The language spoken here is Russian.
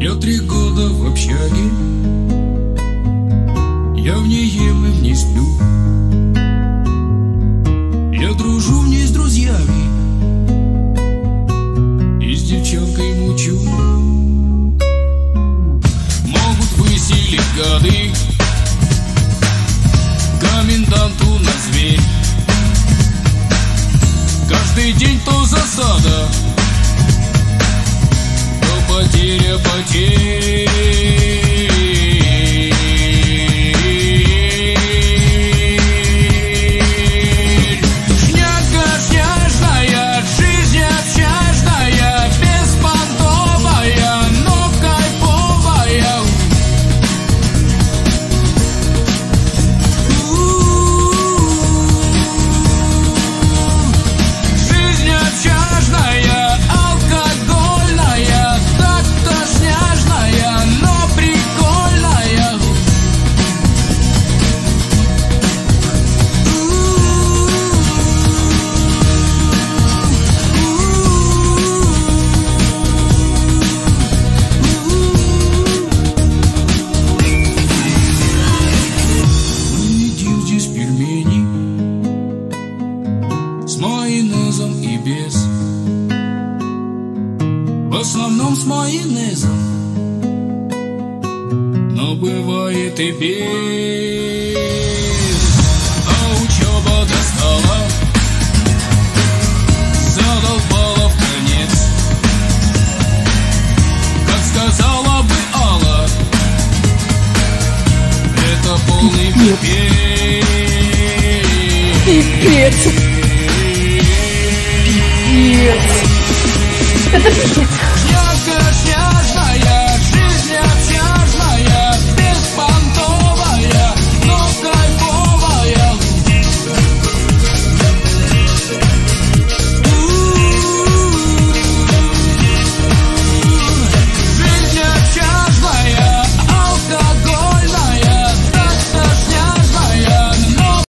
Я 3 года в общаге, я в ней ем и в ней сплю. Я дружу в ней с друзьями и с девчонкой мучу. Могут выселить гады, коменданту на зверь. Каждый день то засада, то потеря потерь. С майонезом и без, в основном с майонезом, но бывает и без. А учеба достала, задолбала в конец. Как сказала бы Алла, это полный пипец. Пипец. Это пипец.